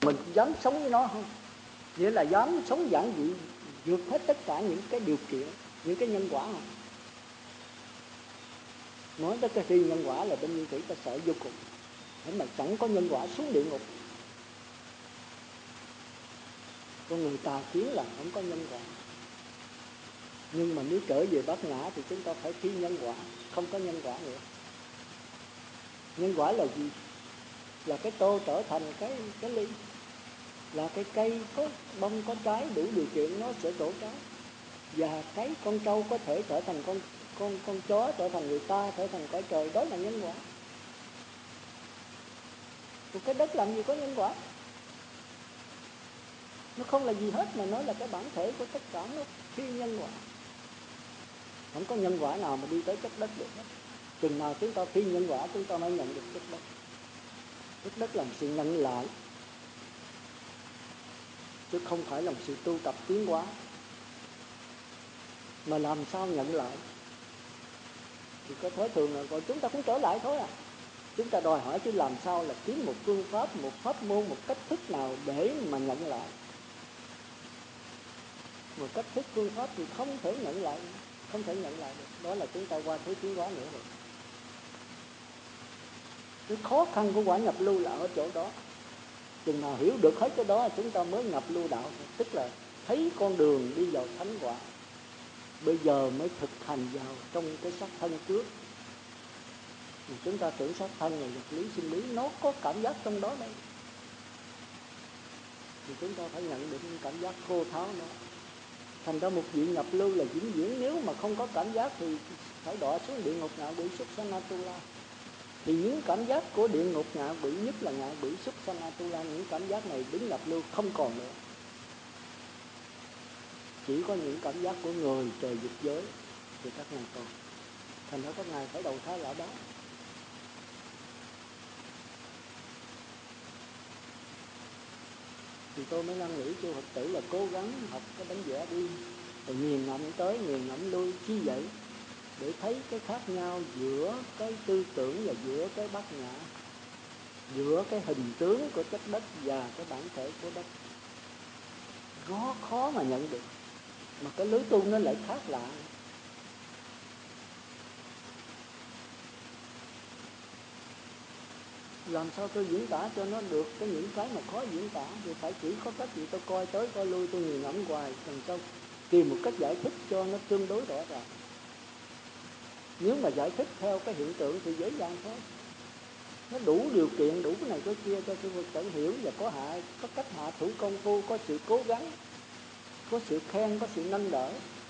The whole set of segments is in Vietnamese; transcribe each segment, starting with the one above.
mình dám sống với nó không? Nghĩa là dám sống giản dị, vượt hết tất cả những cái điều kiện, những cái nhân quả không? Nói tới cái phi nhân quả là bên Nguyên Thủy ta sợ vô cùng. Thế mà chẳng có nhân quả xuống địa ngục. Con người tà kiến là không có nhân quả. Nhưng mà nếu trở về bát nhã thì chúng ta phải phi nhân quả, không có nhân quả nữa. Nhân quả là gì? Là cái tô trở thành cái ly, là cái cây có bông có trái đủ điều kiện nó sẽ trổ trái, và cái con trâu có thể trở thành con chó, trở thành người ta, trở thành cõi trời, đó là nhân quả. Còn cái đất làm gì có nhân quả? Nó không là gì hết, mà nó là cái bản thể của tất cả, nó phi nhân quả. Không có nhân quả nào mà đi tới chất đất được hết. Chừng nào chúng ta phi nhân quả, chúng ta mới nhận được chất đất. Chất đất là một sự nhận lại, chứ không phải là một sự tu tập tiến hóa. Mà làm sao nhận lại? Thì có thói thường là rồi chúng ta cũng trở lại thôi à. Chúng ta đòi hỏi chứ làm sao là kiếm một phương pháp, một pháp môn, một cách thức nào để mà nhận lại. Một cách thức phương pháp thì không thể nhận lại, không thể nhận lại được. Đó là chúng ta qua thế tiến hóa nữa rồi. Cái khó khăn của quả nhập lưu là ở chỗ đó. Chừng nào hiểu được hết cái đó chúng ta mới nhập lưu đạo, tức là thấy con đường đi vào thánh quả. Bây giờ mới thực hành vào trong cái sắc thân trước. Thì chúng ta tưởng sắc thân là vật lý sinh lý, nó có cảm giác trong đó đây. Thì chúng ta phải nhận được những cảm giác khô tháo đó. Thành ra một vị nhập lưu là vĩnh viễn, nếu mà không có cảm giác thì phải đọa xuống địa ngục ngạ quỷ súc sanh Atula. Thì những cảm giác của địa ngục ngạ quỷ, nhất là ngạ quỷ súc sanh Atula, những cảm giác này đứng nhập lưu không còn nữa. Chỉ có những cảm giác của người trời dục giới thì các ngài còn. Thành ra các ngài phải đầu thai lại đó. Thì tôi mới năn nỉ cho Phật tử là cố gắng học cái bánh vẽ đi, rồi nghiền ngẫm tới, nghiền ngẫm lui, chi vậy? Để thấy cái khác nhau giữa cái tư tưởng và giữa cái bát nhã, giữa cái hình tướng của chất đất và cái bản thể của đất. Nó khó mà nhận được, mà cái lối tu nó lại khác lạ. Làm sao tôi diễn tả cho nó được cái những cái mà khó diễn tả? Thì phải chỉ có cách gì tôi coi tới coi lui, tôi nghiền ngẫm hoài, làm sao tìm một cách giải thích cho nó tương đối rõ ràng. Nếu mà giải thích theo cái hiện tượng thì dễ dàng thôi. Nó đủ điều kiện, đủ cái này cái kia cho Phật tử hiểu, và có cách hạ thủ công phu, có sự cố gắng, có sự khen, có sự nâng đỡ.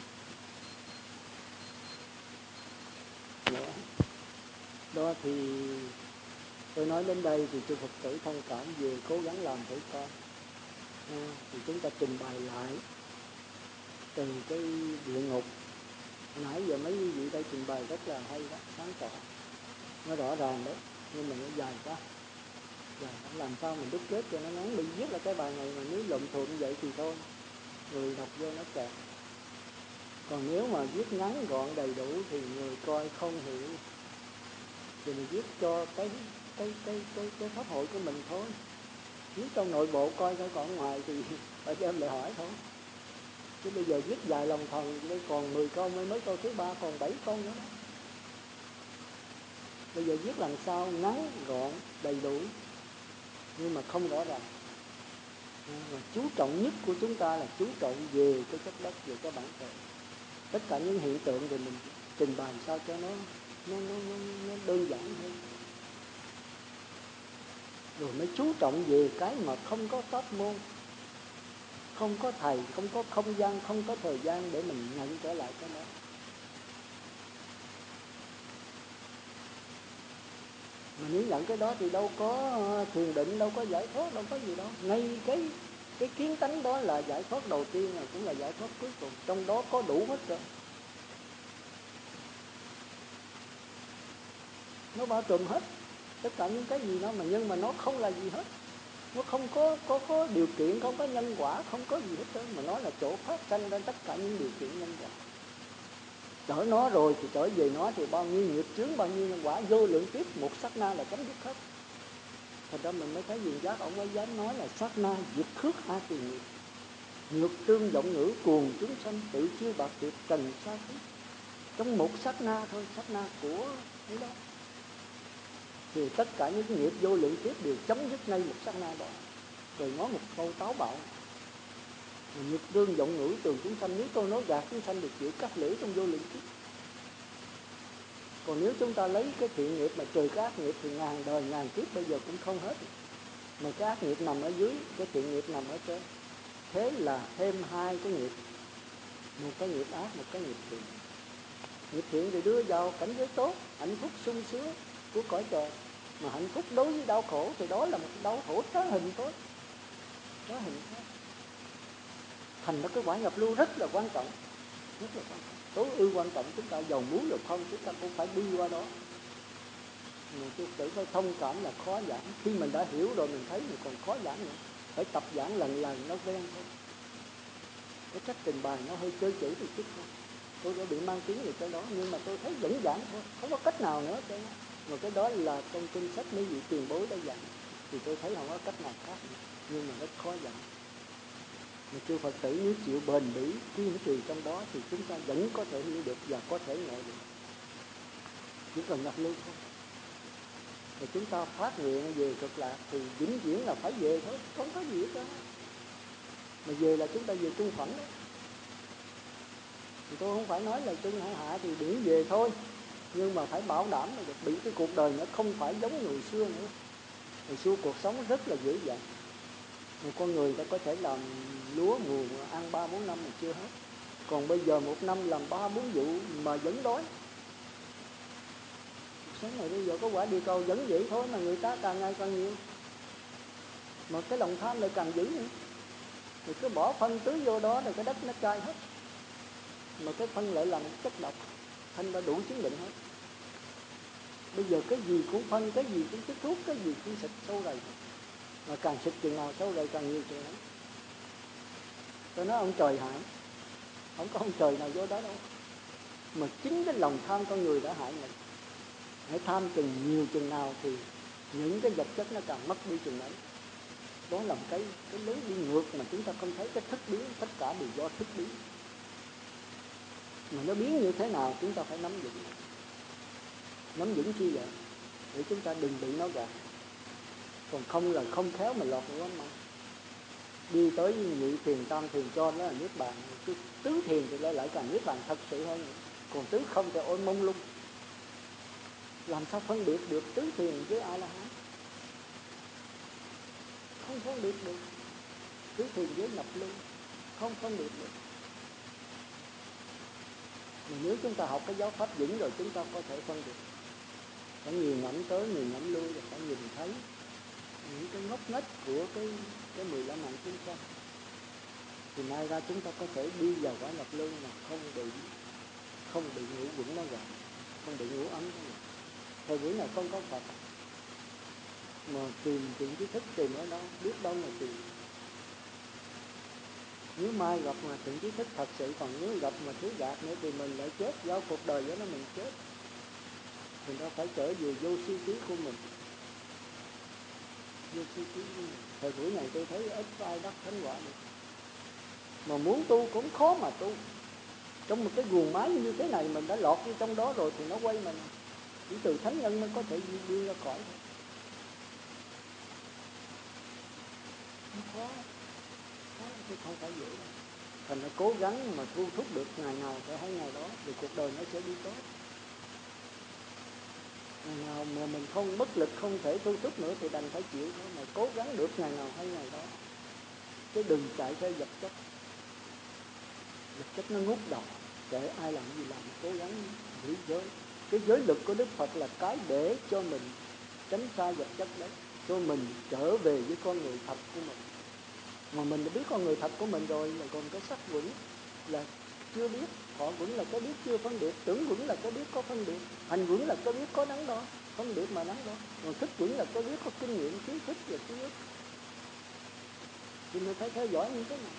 Đó thì tôi nói đến đây thì cho Phật tử thông cảm về, cố gắng làm thử coi. Thì chúng ta trình bày lại từ cái địa ngục. Nãy giờ mấy vị đây trình bày rất là hay đó, sáng tỏ, nó rõ ràng đấy, nhưng mà nó dài quá. Làm sao mình đúc kết cho nó ngắn. Mình viết là cái bài này mà nếu lộn thuận vậy thì thôi, người đọc vô nó kẹt. Còn nếu mà viết ngắn gọn đầy đủ thì người coi không hiểu, thì mình viết cho cái pháp hội của mình thôi. Viết trong nội bộ coi thôi, còn ngoài thì phải đem lại hỏi thôi. Chứ bây giờ viết dài lòng thần, đây còn 10 câu, mới câu thứ 3 còn 7 câu nữa đó. Bây giờ viết làm sao ngắn gọn đầy đủ nhưng mà không rõ ràng. Mà chú trọng nhất của chúng ta là chú trọng về cái chất đất, về cái bản thể. Tất cả những hiện tượng thì mình trình bày sao cho nó đơn giản hơn. Rồi mới chú trọng về cái mà không có pháp môn, không có thầy, không có không gian, không có thời gian để mình nhận trở lại cái đó. Mà nếu nhận cái đó thì đâu có thiền định, đâu có giải thoát, đâu có gì đâu. Ngay cái kiến tánh đó là giải thoát đầu tiên, là cũng là giải thoát cuối cùng. Trong đó có đủ hết rồi. Nó bao trùm hết tất cả những cái gì đó, mà nhưng mà nó không là gì hết. Nó không có điều kiện, không có nhân quả, không có gì hết trơn, mà nó là chỗ phát sinh ra tất cả những điều kiện nhân quả. Chở nó rồi thì trở về nó thì bao nhiêu nghiệp chướng, bao nhiêu nhân quả vô lượng kiếp, một sát na là chấm dứt hết. Thật ra mình mới thấy Viên Giác ông mới dám nói là sát na diệt khước a tỳ nghiệp, nhược tương vọng ngữ cuồng chúng sanh, tự chiêu bạc tuyệt trần xa khứ. Trong một sát na thôi, sát na của ấy đó, thì tất cả những nghiệp vô lượng kiếp đều chấm dứt ngay một sát na đó. Rồi nói một câu táo bạo: nhược tương vọng ngữ tường chúng sanh, nếu tôi nói gạt chúng sanh thì chịu cắt lưỡi trong vô lượng kiếp. Còn nếu chúng ta lấy cái thiện nghiệp mà trừ cái ác nghiệp thì ngàn đời ngàn kiếp bây giờ cũng không hết. Mà cái ác nghiệp nằm ở dưới, cái thiện nghiệp nằm ở trên. Thế là thêm hai cái nghiệp, một cái nghiệp ác, một cái nghiệp thiện. Nghiệp thiện thì đưa vào cảnh giới tốt, hạnh phúc sung sướng của cõi trời. Mà hạnh phúc đối với đau khổ thì đó là một đau khổ trá hình thôi, trá hình thôi. Thành ra cái quả nhập lưu rất là quan trọng, rất là quan trọng, tối ưu quan trọng. Chúng ta giàu muốn được không, chúng ta cũng phải đi qua đó. Mình tôi tự phải thông cảm là khó giảng. Khi mình đã hiểu rồi mình thấy mình còn khó giảng nữa, phải tập giảng lần lần nó quen thôi. Cái cách trình bày nó hơi chơi chữ một chút thôi. Tôi đã bị mang tiếng về cái đó, nhưng mà tôi thấy vẫn giảng thôi, không có cách nào nữa. Mà cái đó là trong kinh sách mấy vị tiền bối đã giảng, thì tôi thấy không có cách nào khác nữa. Nhưng mà rất khó giảng. Mà chư Phật tử nếu chịu bền bỉ kiên trì trong đó thì chúng ta vẫn có thể hiểu được và có thể ngộ được. Chỉ cần nhập lưu thôi. Thì chúng ta phát nguyện về cực lạc thì vĩnh viễn là phải về thôi, không có gì hết đó. Mà về là chúng ta về trung phẩm đó. Thì tôi không phải nói là trung hải hạ thì điển về thôi, nhưng mà phải bảo đảm là bị cái cuộc đời nó không phải giống người xưa nữa. Người xưa cuộc sống rất là dễ dàng. Một con người ta có thể làm lúa mùa ăn 3-4 năm mà chưa hết. Còn bây giờ một năm làm 3-4 vụ mà vẫn đói. Cuộc sống này bây giờ có quả địa cầu vẫn vậy thôi, mà người ta càng ngày càng nhiều. Mà cái lòng tham lại càng dữ nữa. Thì cứ bỏ phân tưới vô đó rồi cái đất nó chai hết. Mà cái phân lại là chất độc, thành ra đủ chứng định hết. Bây giờ cái gì cũng phân, cái gì cũng chích thuốc, cái gì cũng xịt sâu rầy. Mà càng xịt chừng nào sâu rầy càng nhiều chừng ấy. Tôi nói ông trời hại, không có ông trời nào vô đó đâu. Mà chính cái lòng tham con người đã hại mình. Hãy tham chừng nhiều chừng nào thì những cái vật chất nó càng mất đi chừng ấy. Đó là một cái lối đi ngược mà chúng ta không thấy. Cái thức biến, tất cả đều do thức biến. Mà nó biến như thế nào chúng ta phải nắm vững. Nắm vững chi vậy? Để chúng ta đừng bị nó gạt. Còn không là không khéo mà lọt vào mà. Đi tới nhị thiền tam thiền cho nó là niết bàn. Cái tứ thiền thì lại càng niết bàn thật sự hơn. Còn tứ không thì ôi mông lung. Làm sao phân biệt được tứ thiền với A-la-hán? Không phân biệt được. Tứ thiền với nhập lưu không phân biệt được. Mà nếu chúng ta học cái giáo pháp vững rồi chúng ta có thể phân biệt. Phải nhiều ngẫm tới, nhiều ngẫm lui, rồi phải nhìn thấy những cái ngóc ngách của cái 15 mạng chúng sanh. Thì nay ra chúng ta có thể đi vào quả nhập lưu mà không bị ngũ quẩn nó gạt, không bị ngũ ấm nó gạt. Thời buổi này không có Phật mà tìm chuyện trí thức tìm ở đâu, biết đâu mà tìm. Nếu mai gặp mà thiện trí thức thật sự, còn nếu gặp mà thứ gạt nữa thì mình lại chết, do cuộc đời đó nó mình chết. Mình đã phải trở về vô suy trí của mình. Vô suy trí của mình. Thời buổi này tôi thấy ít ai đắc thánh quả được. Mà muốn tu cũng khó mà tu. Trong một cái guồng máy như thế này mình đã lọt vô trong đó rồi thì nó quay mình. Chỉ từ thánh nhân mới có thể đi ra khỏi thôi. Nó khó chứ không phải dễ đâu. Thành ra cố gắng mà thu thúc được ngày nào phải hay ngày đó thì cuộc đời nó sẽ đi tốt. Ngày nào mà mình không bất lực, không thể thu thúc nữa thì đành phải chịu thôi. Mà cố gắng được ngày nào hay ngày đó. Chứ đừng chạy theo vật chất. Vật chất nó ngút đầu. Kệ ai làm gì làm, cố gắng giữ giới. Cái giới lực của Đức Phật là cái để cho mình tránh xa vật chất đấy, cho mình trở về với con người thật của mình. Mà mình đã biết con người thật của mình rồi, mà còn cái sắc quẩn là chưa biết. Họ quẩn là cái biết chưa phân biệt, tưởng quẩn là cái biết có phân biệt, hành quẩn là cái biết có đắn đo, phân biệt mà đắn đo. Còn thức quẩn là cái biết có kinh nghiệm, kiến thức và ký ức. Thì mình phải theo dõi như thế này.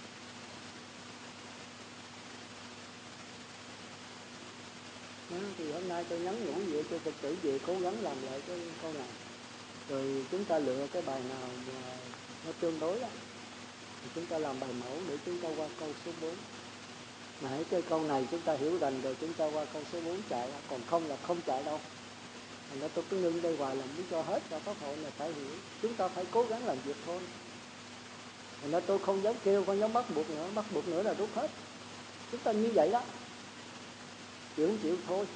Thì hôm nay tôi nhắn nhủ vậy cho Phật tử về cố gắng làm lại cái câu này. Rồi chúng ta lựa cái bài nào mà nó tương đối đó, thì chúng ta làm bài mẫu để chúng ta qua câu số 4. Nãy cái câu này chúng ta hiểu rành rồi, chúng ta qua câu số 4 chạy, còn không là không chạy đâu. Thành ra tôi cứ ngưng đây hoài là muốn cho hết cho pháp hội là phải hiểu. Chúng ta phải cố gắng làm việc thôi. Thành ra tôi không dám kêu, không dám bắt buộc nữa là rút hết. Chúng ta như vậy đó, chịu không chịu thôi.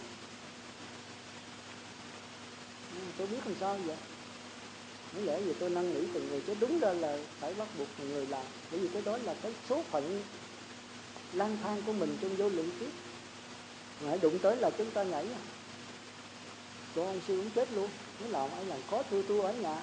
Tôi biết làm sao vậy. Nếu lẽ vì tôi năn nỉ từng người, chứ đúng ra là phải bắt buộc từng người làm. Bởi vì cái đó là cái số phận lang thang của mình trong vô lượng kiếp. Mà đụng tới là chúng ta nhảy. Còn ông sư cũng chết luôn. Nếu làm ai làm khó tôi ở nhà.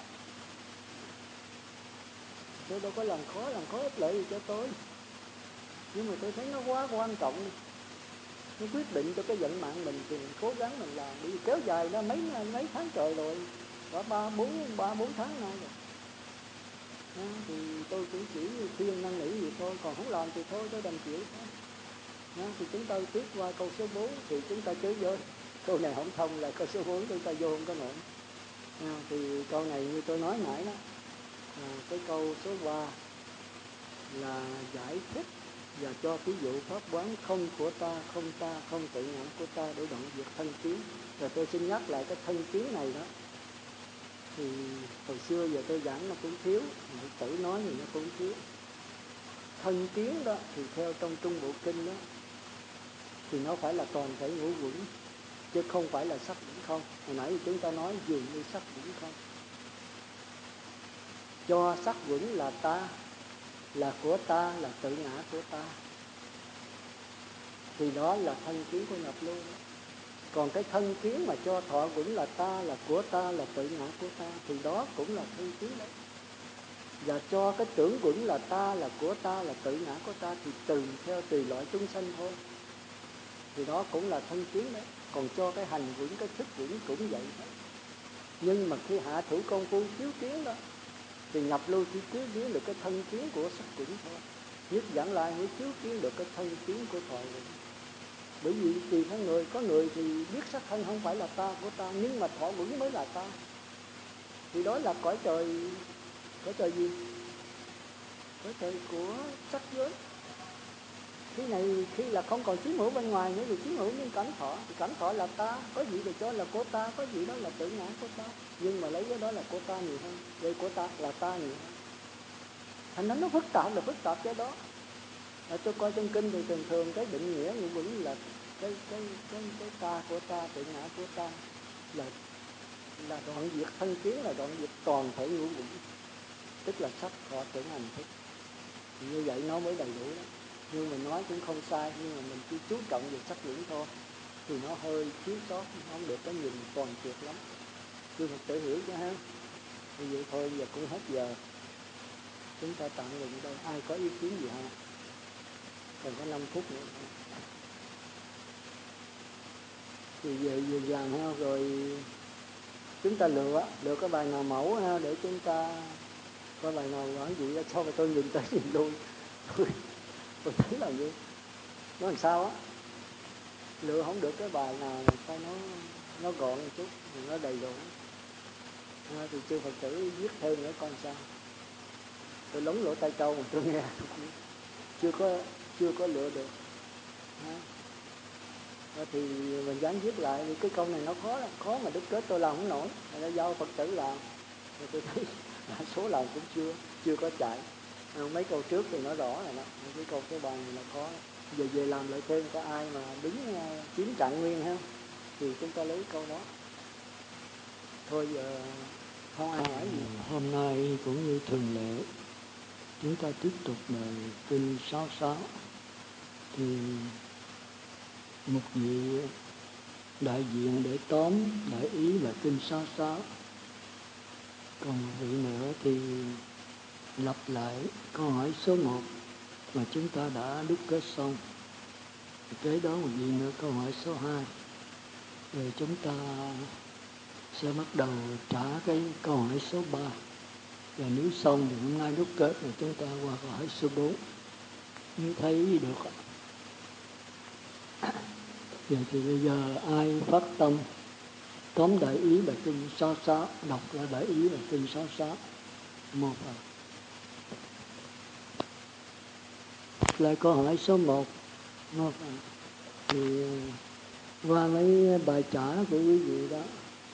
Tôi đâu có làm khó ích lợi gì cho tôi. Nhưng mà tôi thấy nó quá quan trọng. Nó quyết định cho cái vận mạng mình thì mình cố gắng mình làm. Bởi vì kéo dài nó mấy tháng trời rồi. Có 3-4 tháng nay rồi. Thì tôi cũng chỉ khuyên năn nỉ gì thôi. Còn không làm thì thôi, tôi đành chịu thôi. Thì chúng ta tiếp qua câu số 4 thì chúng ta chơi vô. Câu này không thông là câu số 4 chúng ta vô không có nổi. Thì câu này như tôi nói nãy đó, cái câu số 3 là giải thích và cho ví dụ pháp quán không của ta, không tự ngã của ta để đoạn diệt thân kiến. Rồi tôi xin nhắc lại cái thân kiến này đó. Thì hồi xưa giờ tôi giảng nó cũng thiếu, Ngự Tử nói thì nó cũng thiếu. Thân kiến đó thì theo trong Trung Bộ Kinh đó thì nó phải là toàn thể ngũ quẩn, chứ không phải là sắc điển không. Hồi nãy chúng ta nói dường như sắc điển không. Cho sắc quẩn là ta, là của ta, là tự ngã của ta, thì đó là thân kiến của nhập lưu đó. Còn cái thân kiến mà cho thọ quẩn là ta, là của ta, là tự ngã của ta, thì đó cũng là thân kiến đấy. Và cho cái tưởng quẩn là ta, là của ta, là tự ngã của ta, thì tùy loại chúng sanh thôi, thì đó cũng là thân kiến đấy. Còn cho cái hành quẩn, cái thức quẩn cũng vậy đó. Nhưng mà khi hạ thủ công phu chiếu kiến đó thì nhập lưu chỉ chiếu kiến được cái thân kiến của sắc quẩn thôi. Nhất Vãng Lai mới chiếu kiến được cái thân kiến của thọ quẩn. Bởi vì tùy theo người, có người thì biết sắc thân không phải là ta, của ta, nhưng mà thọ quẩn mới là ta. Thì đó là cõi trời gì? Cõi trời của sắc giới. Khi này khi là không còn chiếm hữu bên ngoài nữa, thì chiếm hữu những cảnh thọ, thì cảnh thọ là ta, có gì thì cho là của ta, có gì đó là tự ngã của ta, nhưng mà lấy cái đó là của ta nhiều hơn, vậy của ta là ta nhiều hơn. Thành nó phức tạp cái đó. Tôi coi trong kinh thì thường cái định nghĩa ngũ quẩn là cái ta của ta, tự ngã của ta, là đoạn diệt thân kiến, là đoạn diệt toàn thể ngũ quẩn, tức là sắc thọ tưởng hành thức. Như vậy nó mới đầy đủ đó. Nhưng mình nói cũng không sai, nhưng mà mình chỉ chú trọng về sắc điển thôi, thì nó hơi thiếu sót, không được cái nhìn toàn triệt lắm. Chưa Phật tử hiểu chứ ha. Thì vậy thôi, giờ cũng hết giờ, chúng ta tạm ngừng đây. Ai có ý kiến gì không? Còn có 5 phút nữa. Thì về làm ha, rồi chúng ta lựa cái bài nào mẫu ha, để chúng ta coi bài nào nói gì đó. Sao mà tôi nhìn tới nhìn lui, tôi thấy là gì nó làm sao á, lựa không được cái bài nào coi nó gọn một chút, nó đầy đủ. Thì chư Phật tử viết thêm nữa coi sao. Tôi lúng lỗ tai trâu mà tôi nghe chưa có lựa được. Thì mình dám viết lại, vì cái câu này nó khó mà đúc kết tôi làm không nổi, là do Phật tử làm. Thì tôi thấy đa số làm cũng chưa có chạy. Mấy câu trước thì nó rõ rồi đó, cái câu số 3 này là khó. Giờ về làm lại thêm, có ai mà đứng chiếm trạng nguyên ha, thì chúng ta lấy câu đó. Thôi giờ không ai hỏi gì. Hôm nay cũng như thường lệ, chúng ta tiếp tục bài kinh 66. Thì một vị đại diện để tóm đại ý là kinh 66. Còn một vị nữa thì lặp lại câu hỏi số 1 mà chúng ta đã đúc kết xong. Kế đó một vị nữa câu hỏi số 2. Rồi chúng ta sẽ bắt đầu trả cái câu hỏi số 3. Và nếu xong thì hôm nay đúc kết rồi chúng ta qua câu hỏi số 4. Nếu thấy được. Vậy thì bây giờ ai phát tâm tóm đại ý bài kinh 66, đọc lại đại ý bài kinh 66 một phần. Lại câu hỏi số 1 một phần. Thì qua mấy bài trả của quý vị đó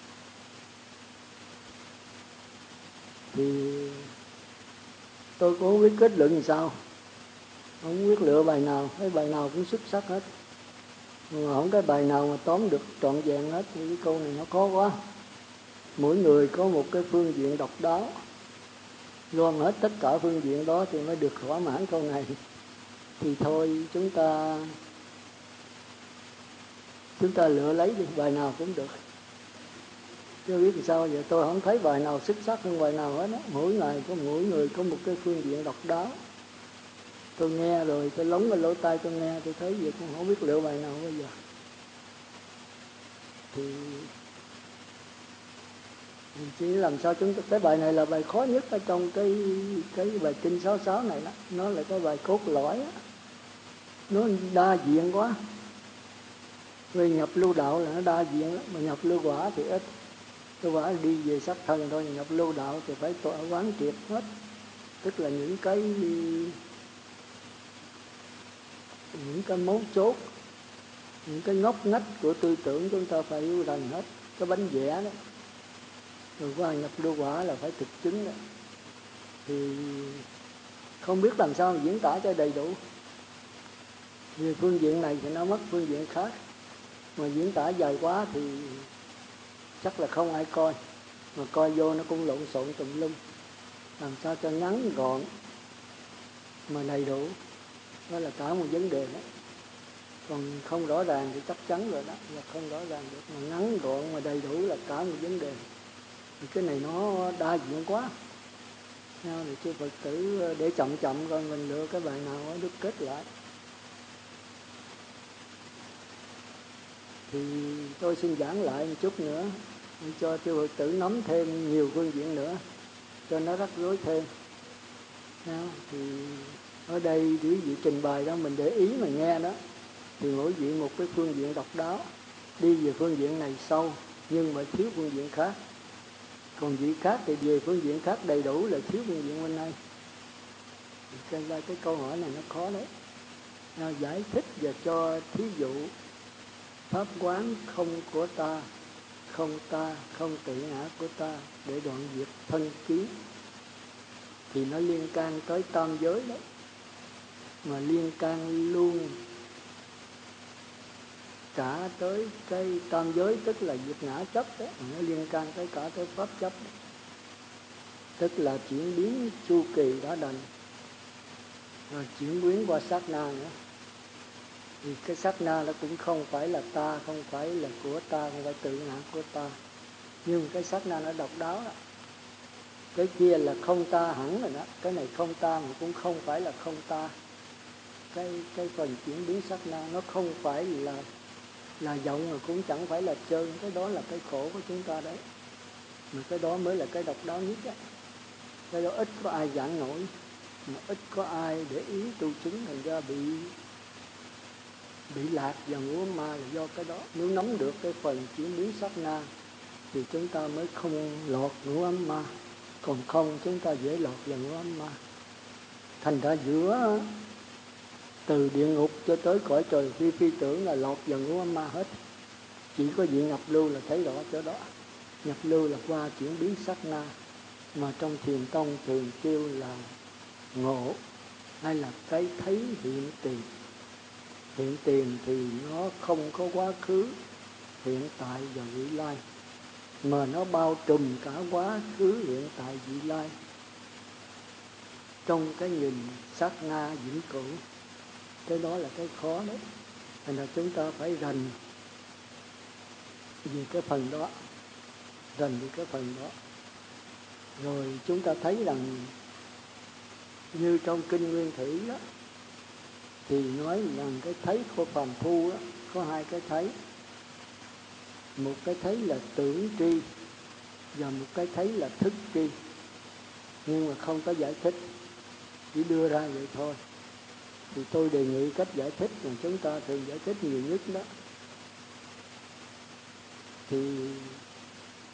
thì tôi cũng không biết kết luận làm sao, không biết lựa bài nào, cái bài nào cũng xuất sắc hết, mà không cái bài nào mà tóm được trọn vẹn hết. Thì cái câu này nó khó quá. Mỗi người có một cái phương diện độc đáo, gom hết tất cả phương diện đó thì mới được thỏa mãn câu này. Thì thôi chúng ta lựa lấy đi, bài nào cũng được. Chứ biết làm sao vậy, tôi không thấy bài nào xuất sắc hơn bài nào hết á. Mỗi người có một cái phương diện độc đáo. Tôi nghe rồi, tôi lóng cái lỗ tai tôi nghe, tôi thấy vậy cũng không biết lựa bài nào bây giờ. Thì chỉ làm sao chúng ta, cái bài này là bài khó nhất ở trong cái bài kinh 66 này đó. Nó là cái bài cốt lõi á. Nó đa diện quá. Vì nhập lưu đạo là nó đa diện lắm, mà nhập lưu quả thì ít. Lưu quả đi về sắc thân thôi, nhập lưu đạo thì phải tọa quán triệt hết. Tức là những cái mấu chốt, những cái ngóc ngách của tư tưởng chúng ta phải yêu đành hết. Cái bánh vẽ đó, rồi qua nhập lưu quả là phải thực chứng đó. Thì không biết làm sao mà diễn tả cho đầy đủ. Vì phương diện này thì nó mất phương diện khác, mà diễn tả dài quá thì chắc là không ai coi, mà coi vô nó cũng lộn xộn tùm lum. Làm sao cho ngắn gọn mà đầy đủ, đó là cả một vấn đề đó. Còn không rõ ràng thì chắc chắn rồi đó, là không rõ ràng được. Mà ngắn gọn mà đầy đủ là cả một vấn đề. Thì cái này nó đa diện quá. Thì chư Phật tử để chậm chậm coi mình lựa cái bài nào đúc kết lại. Thì tôi xin giảng lại một chút nữa, cho chư Phật tử nắm thêm nhiều phương diện nữa, cho nó rắc rối thêm. Thì ở đây quý vị trình bày đó, mình để ý mà nghe đó, thì mỗi vị một cái phương diện độc đáo, đi về phương diện này sâu nhưng mà thiếu phương diện khác. Còn vị khác thì về phương diện khác đầy đủ, là thiếu phương diện bên này. Cho nên cái câu hỏi này nó khó đấy. Giải thích và cho thí dụ pháp quán không của ta, không ta, không tự ngã của ta, để đoạn diệt thân kiến. Thì nó liên can tới tam giới đấy, mà liên can luôn cả tới cái tam giới, tức là diệt ngã chấp đấy, nó liên can tới cả tới pháp chấp đấy. Tức là chuyển biến chu kỳ đã đành, rồi chuyển biến qua sát na nữa. Thì cái sát na nó cũng không phải là ta, không phải là của ta, không phải tự ngã của ta. Nhưng cái sát na nó độc đáo đó. Cái kia là không ta hẳn rồi đó. Cái này không ta mà cũng không phải là không ta. Cái phần chuyển biến sát na nó không phải là vọng, mà cũng chẳng phải là trơn. Cái đó là cái khổ của chúng ta đấy. Mà cái đó mới là cái độc đáo nhất á. Cái đó ít có ai giảng nổi, mà ít có ai để ý tu chứng, thành ra bị lạc vào ngũ ma là do cái đó. Nếu nắm được cái phần chuyển biến sát na thì chúng ta mới không lọt ngũ ấm ma. Còn không chúng ta dễ lọt vào ngũ ấm ma. Thành ra giữa từ địa ngục cho tới cõi trời phi tưởng là lọt vào ngũ ấm ma hết. Chỉ có vị nhập lưu là thấy rõ chỗ đó. Nhập lưu là qua chuyển biến sát na, mà trong Thiền tông thường kêu là ngộ, hay là cái thấy hiện tiền. Hiện tiền thì nó không có quá khứ, hiện tại và vị lai, mà nó bao trùm cả quá khứ, hiện tại, vị lai trong cái nhìn sát na vĩnh cửu. Cái đó là cái khó đấy. Thành ra chúng ta phải rành về cái phần đó, rồi chúng ta thấy rằng như trong kinh Nguyên Thủy đó, thì nói rằng cái thấy của phàm phu đó, có hai cái thấy. Một cái thấy là tưởng tri, và một cái thấy là thức tri. Nhưng mà không có giải thích, chỉ đưa ra vậy thôi. Thì tôi đề nghị cách giải thích mà chúng ta thường giải thích nhiều nhất đó. Thì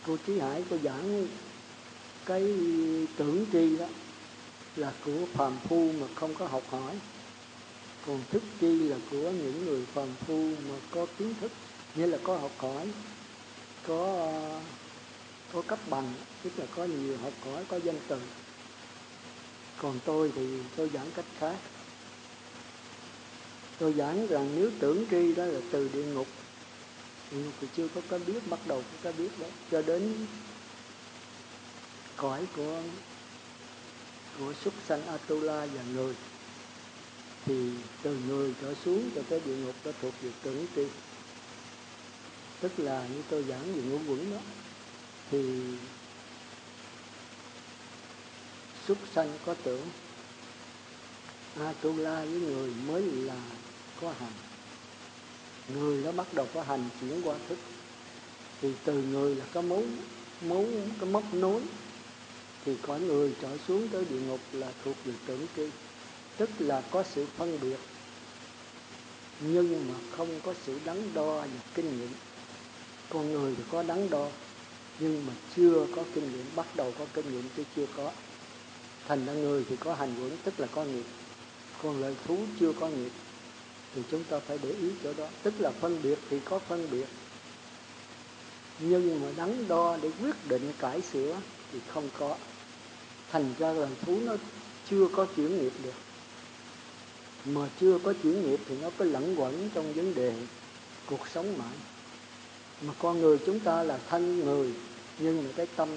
Cô Trí Hải cô giảng cái tưởng tri đó là của phàm phu mà không có học hỏi, còn thức tri là của những người phàm phu mà có kiến thức, nghĩa là có học hỏi, có cấp bằng, tức là có nhiều học hỏi, có danh từ. Còn tôi thì tôi giảng cách khác. Tôi giảng rằng nếu tưởng tri đó là từ địa ngục thì chưa có cái biết, bắt đầu có cái biết đó, cho đến cõi của súc sanh Atula và người, thì từ người trở xuống cho tới địa ngục đó thuộc về tưởng tri. Tức là như tôi giảng về ngũ quẩn đó, thì súc sanh có tưởng, Atula với người mới là có hành. Người nó bắt đầu có hành chuyển qua thức, thì từ người là cái mốc nối, thì cõi người trở xuống tới địa ngục là thuộc về tưởng tri. Tức là có sự phân biệt nhưng mà không có sự đắn đo và kinh nghiệm. Con người thì có đắn đo nhưng mà chưa có kinh nghiệm, bắt đầu có kinh nghiệm chứ chưa có. Thành ra người thì có hành quẩn, tức là có nghiệp, còn loài thú chưa có nghiệp, thì chúng ta phải để ý chỗ đó. Tức là phân biệt thì có phân biệt, nhưng mà đắn đo để quyết định cải sửa thì không có. Thành ra loài thú nó chưa có chuyển nghiệp được. Mà chưa có chuyển nghiệp thì nó có lẫn quẩn trong vấn đề cuộc sống mãi. Mà con người chúng ta là thân người, nhưng mà cái tâm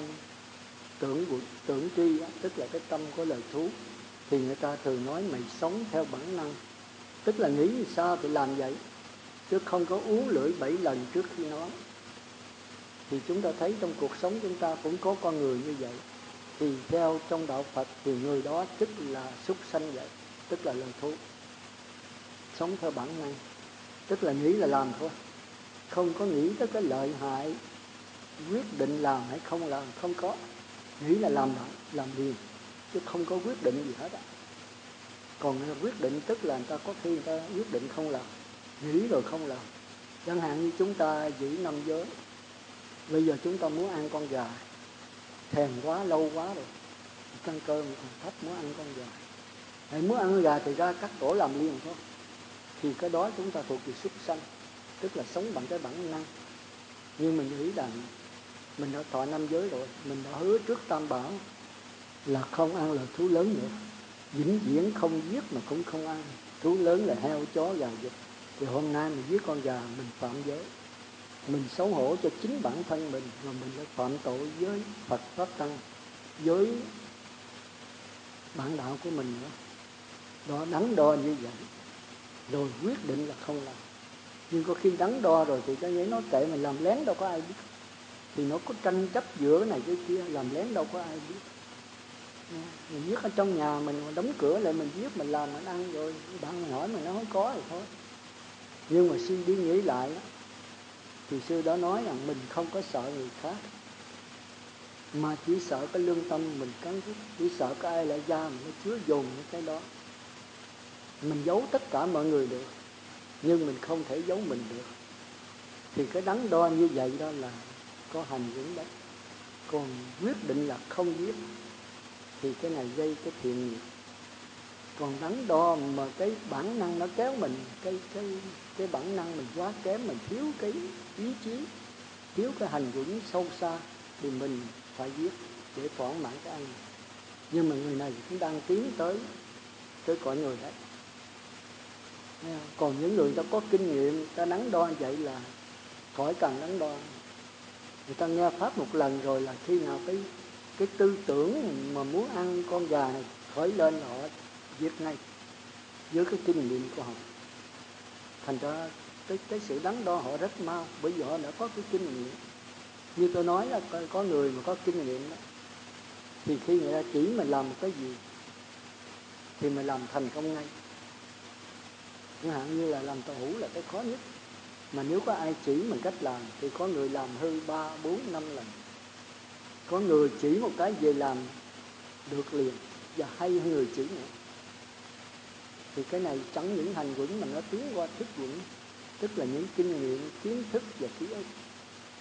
tưởng tri đó, tức là cái tâm của loài thú, thì người ta thường nói mày sống theo bản năng, tức là nghĩ sao thì làm vậy, chứ không có uống lưỡi 7 lần trước khi nói. Thì chúng ta thấy trong cuộc sống chúng ta cũng có con người như vậy. Thì theo trong đạo Phật thì người đó tức là súc sanh vậy, tức là loài thú, sống theo bản năng, tức là nghĩ là làm thôi, không có nghĩ tới cái lợi hại, quyết định làm hay không làm, không có. Nghĩ là làm liền, chứ không có quyết định gì hết á. Còn quyết định tức là người ta có khi người ta quyết định không làm, nghĩ rồi không làm. Chẳng hạn như chúng ta giữ 5 giới, bây giờ chúng ta muốn ăn con gà, thèm quá, lâu quá rồi, căn cơm còn thấp, muốn ăn con gà. Hay muốn ăn con gà thì ra cắt cổ làm liền thôi. Thì cái đó chúng ta thuộc về súc sanh, tức là sống bằng cái bản năng. Nhưng mình nghĩ rằng mình đã thọ 5 giới rồi, mình đã hứa trước Tam Bảo là không ăn loài thú lớn nữa, vĩnh viễn không giết mà cũng không ăn thú lớn là heo, chó, gà, vịt. Thì hôm nay mình giết con gà, mình phạm giới, mình xấu hổ cho chính bản thân mình, mà mình đã phạm tội với Phật Pháp Tăng, với bản đạo của mình nữa. Đó, đắn đo như vậy rồi quyết định là không làm. Nhưng có khi đắn đo rồi thì cái nghĩ nó kệ, mình làm lén đâu có ai biết. Thì nó có tranh chấp giữa này cái kia, làm lén đâu có ai biết. Mình viết ở trong nhà mình đóng cửa lại, mình viết mình làm mình ăn rồi bạn hỏi mình nó không có thì thôi. Nhưng mà suy đi nghĩ lại đó, thì sư đó nói rằng mình không có sợ người khác, mà chỉ sợ cái lương tâm mình cắn rứt, chỉ sợ cái ai lại ra mình nó chứa dồn những cái đó. Mình giấu tất cả mọi người được, nhưng mình không thể giấu mình được. Thì cái đắn đo như vậy đó là có hành vững đấy. Còn quyết định là không giết thì cái này gây cái thiện nghiệp. Còn đắn đo mà cái bản năng nó kéo mình, cái bản năng mình quá kém, mình thiếu cái ý chí, thiếu cái hành vững sâu xa, thì mình phải giết để thỏa mãn cái ăn. Nhưng mà người này cũng đang tiến tới cõi người đấy. Còn những người ta có kinh nghiệm, ta đắn đo vậy là khỏi cần đắn đo. Người ta nghe Pháp một lần rồi là khi nào cái tư tưởng mà muốn ăn con gà này khởi lên là họ giết ngay với cái kinh nghiệm của họ. Thành ra cái sự đắn đo họ rất mau, bởi vì họ đã có cái kinh nghiệm. Như tôi nói là có người mà có kinh nghiệm đó, thì khi người ta chỉ mình làm một cái gì thì mình làm thành công ngay. Chẳng hạn như là làm tàu hũ là cái khó nhất, mà nếu có ai chỉ mình cách làm thì có người làm hư 3, 4, 5 lần. Có người chỉ một cái về làm được liền và hay hơn người chỉ nữa. Thì cái này chẳng những hành vững mà nó tiến qua thức vững, tức là những kinh nghiệm, kiến thức và ký ức.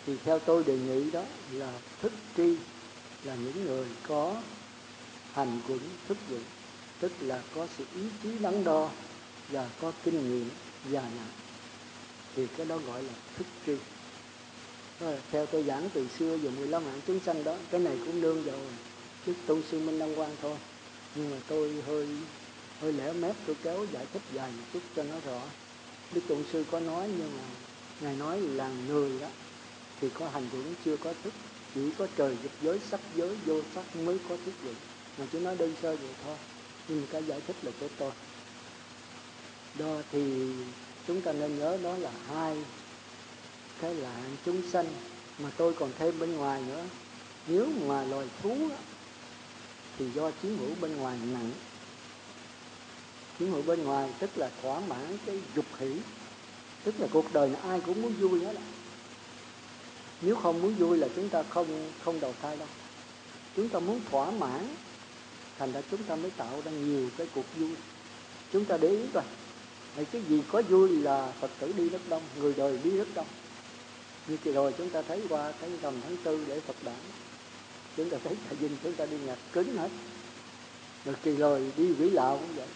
Thì theo tôi đề nghị đó là thức tri là những người có hành quẩn thức quẩn, tức là có sự ý chí đắn đo và có kinh nghiệm già nặng, thì cái đó gọi là thức tri. Theo tôi giảng từ xưa về 15 hạng chúng sanh đó, cái này cũng nương vào Đức Tôn sư Minh Đăng Quang thôi, nhưng mà tôi hơi lẻ mép, tôi kéo giải thích dài một chút cho nó rõ. Đức Tôn sư có nói, nhưng mà ngài nói là người đó thì có hành quẩn chưa có thức, chỉ có trời dục giới, sắc giới, vô sắc mới có thức quẩn. Mà chỉ nói đơn sơ vậy thôi, nhưng cái giải thích là của tôi. Đó thì chúng ta nên nhớ đó là hai cái là hạng chúng sanh, mà tôi còn thêm bên ngoài nữa. Nếu mà loài thú đó, thì do chiếm hữu bên ngoài nặng. Chiếm hữu bên ngoài tức là thỏa mãn cái dục hỷ, tức là cuộc đời này ai cũng muốn vui hết. Nếu không muốn vui là chúng ta không đầu thai đâu. Chúng ta muốn thỏa mãn, thành ra chúng ta mới tạo ra nhiều cái cuộc vui. Chúng ta để ý coi, cái gì có vui là Phật tử đi rất đông, người đời đi rất đông. Như kỳ rồi chúng ta thấy qua cái rằm tháng 4 để Phật đản, chúng ta thấy cả dinh chúng ta đi nhạc cứng hết. Rồi kỳ rồi đi Vĩ Lạo cũng vậy.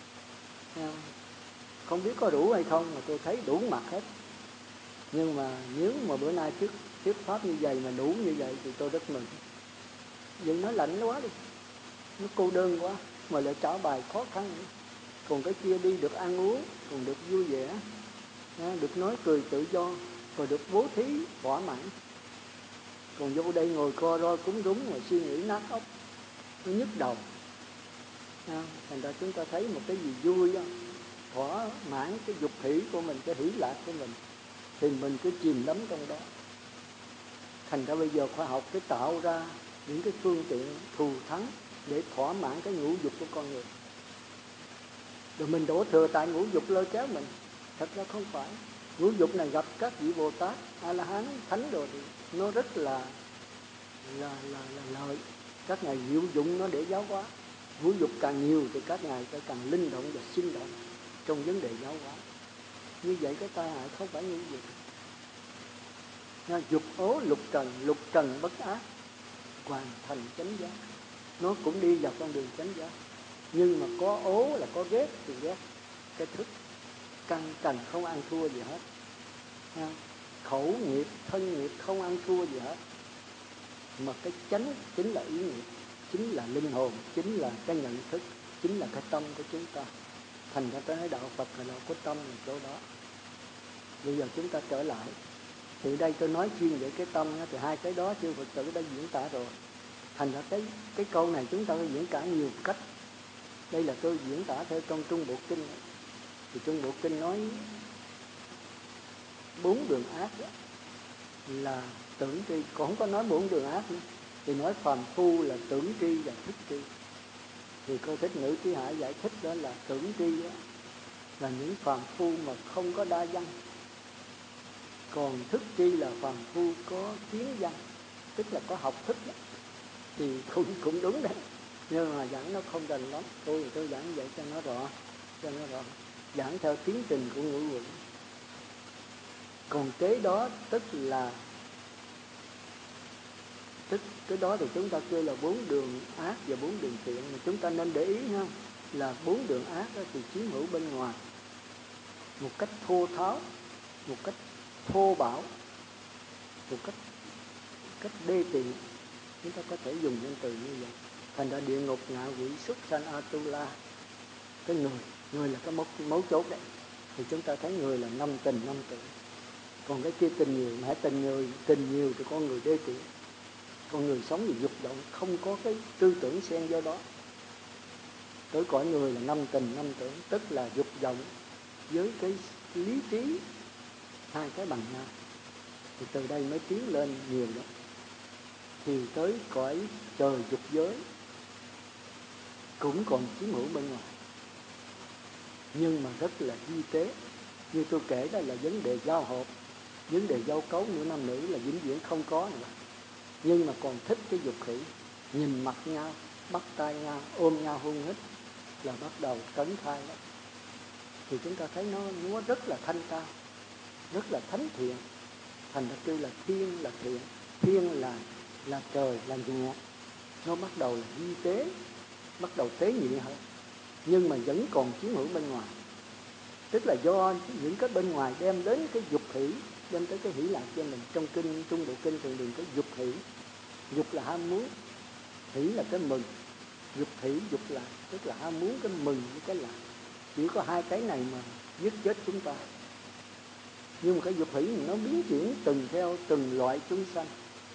Không biết có đủ hay không mà tôi thấy đủ mặt hết. Nhưng mà nếu mà bữa nay thuyết pháp như vậy mà đủ như vậy thì tôi rất mừng. Nhưng nó lạnh quá đi, nó cô đơn quá, mà lại trả bài khó khăn nữa. Còn cái kia đi được ăn uống, còn được vui vẻ, được nói cười tự do, rồi được bố thí thỏa mãn. Còn vô đây ngồi co ro cúng rúng mà suy nghĩ nát óc, nó nhức đầu. Thành ra chúng ta thấy một cái gì vui đó, thỏa mãn cái dục hỷ của mình, cái hỷ lạc của mình, thì mình cứ chìm đắm trong đó. Thành ra bây giờ khoa học cái tạo ra những cái phương tiện thù thắng để thỏa mãn cái ngũ dục của con người. Rồi mình đổ thừa tại ngũ dục lôi kéo mình. Thật ra không phải. Ngũ dục này gặp các vị Bồ Tát, A-la-hán, Thánh rồi thì nó rất là lợi. Các ngài diệu dụng nó để giáo hóa. Ngũ dục càng nhiều thì các ngài sẽ càng linh động và sinh động trong vấn đề giáo hóa. Như vậy cái tai hại không phải ngũ dục. Dục ố lục trần bất ác, hoàn thành chánh giác. Nó cũng đi vào con đường chánh giác. Nhưng mà có ố là có ghét thì ghét cái thức, căn trần không ăn thua gì hết. Khẩu nghiệp, thân nghiệp không ăn thua gì hết. Mà cái chánh chính là ý nghiệp, chính là linh hồn, chính là cái nhận thức, chính là cái tâm của chúng ta. Thành ra tới đạo Phật là đạo có tâm là chỗ đó. Bây giờ chúng ta trở lại. Thì đây tôi nói chuyên về cái tâm, thì hai cái đó chư Phật tử đã diễn tả rồi. Thành ra cái câu này chúng ta phải diễn tả nhiều cách. Đây là tôi diễn tả theo trong Trung Bộ Kinh. Thì Trung Bộ Kinh nói 4 đường ác đó, là tưởng tri, còn không có nói 4 đường ác nữa. Thì nói phàm phu là tưởng tri và thức tri. Thì cô Thích Nữ Trí Hải giải thích đó là tưởng tri đó, là những phàm phu mà không có đa văn. Còn thức tri là phàm phu có kiến văn, tức là có học thức đó. Thì cũng đúng đấy, nhưng mà giảng nó không rành lắm. Tôi giảng vậy cho nó rõ, giảng theo tiến trình của ngũ quẩn. Còn kế đó tức cái đó thì chúng ta kêu là 4 đường ác và 4 đường thiện. Mà chúng ta nên để ý ha, là 4 đường ác đó thì chiếm hữu bên ngoài một cách thô tháo, một cách thô bạo, một cách đê tiện. Chúng ta có thể dùng những từ như vậy. Thành ra địa ngục, ngạ quỷ, súc sanh, Atula. Cái người là cái mấu chốt đấy. Thì chúng ta thấy người là năm tình năm tưởng. Còn cái kia tình nhiều, mà tình nhiều thì con người đê tiện. Con người sống vì dục vọng, không có cái tư tưởng xen vô đó. Tới cõi người là năm tình năm tưởng, tức là dục vọng với cái lý trí, hai cái bằng nhau. Thì từ đây mới tiến lên nhiều đó. Thì tới cõi trời dục giới cũng còn chiếm hữu bên ngoài, nhưng mà rất là vi tế. Như tôi kể đó là vấn đề giao hợp, vấn đề giao cấu giữa nam nữ là vĩnh viễn không có nữa. Nhưng mà còn thích cái dục khỉ, nhìn mặt nhau, bắt tay nhau, ôm nhau hôn hít là bắt đầu tấn thai đó. Thì chúng ta thấy nó rất là thanh cao, rất là thánh thiện. Thành ra kêu là thiên là thiện. Thiên là trời, là nhẹ. Nó bắt đầu là vi tế, bắt đầu tế nhị hơn, nhưng mà vẫn còn chiếm hữu bên ngoài. Tức là do những cái bên ngoài đem đến cái dục hỷ, đem tới cái hỷ lạc cho mình. Trong kinh Trung Bộ Kinh thường đường có dục hỷ. Dục là ham muốn, hỷ là cái mừng. Dục hỷ, dục lạc, tức là ham muốn cái mừng với cái lạc. Chỉ có hai cái này mà giết chết chúng ta. Nhưng mà cái dục hỷ nó biến chuyển theo từng loại chúng sanh.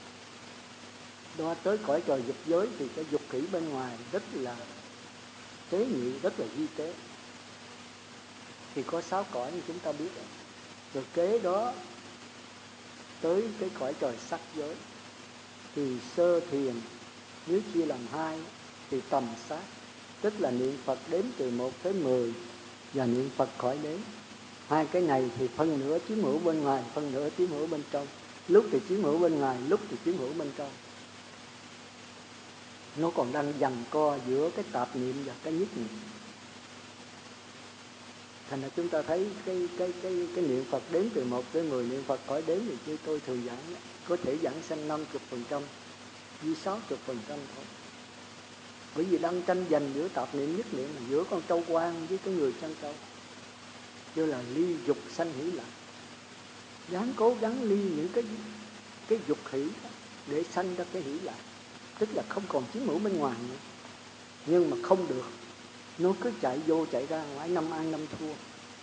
Đó tới cõi trời dục giới thì cái dục hỷ bên ngoài rất là tế nhị, rất là vi tế. Thì có 6 cõi như chúng ta biết. Rồi kế đó tới cái cõi trời sắc giới. Thì sơ thiền nếu chia làm 2 thì tầm sát, tức là niệm Phật đếm từ 1 tới 10 và niệm Phật khỏi đếm. Hai cái này thì phân nửa chiếm hữu bên ngoài, phân nửa chiếm hữu bên trong. Lúc thì chiếm hữu bên ngoài, lúc thì chiếm hữu bên trong. Nó còn đang giằng co giữa cái tạp niệm và cái nhất niệm. Thành ra chúng ta thấy cái niệm Phật đếm từ 1 tới 10, niệm Phật khỏi đếm thì như tôi thường giảng, có thể giảng sanh 50% với 60% thôi. Bởi vì đang tranh giành giữa tạp niệm nhất niệm, giữa con trâu quan với cái người chăn trâu. Như là ly dục sanh hỷ lạc. Dám cố gắng ly những cái dục hỷ để sanh ra cái hỷ lạc. Tức là không còn chiếm hữu bên ngoài nữa. Nhưng mà không được, nó cứ chạy vô chạy ra ngoài, năm ăn năm thua.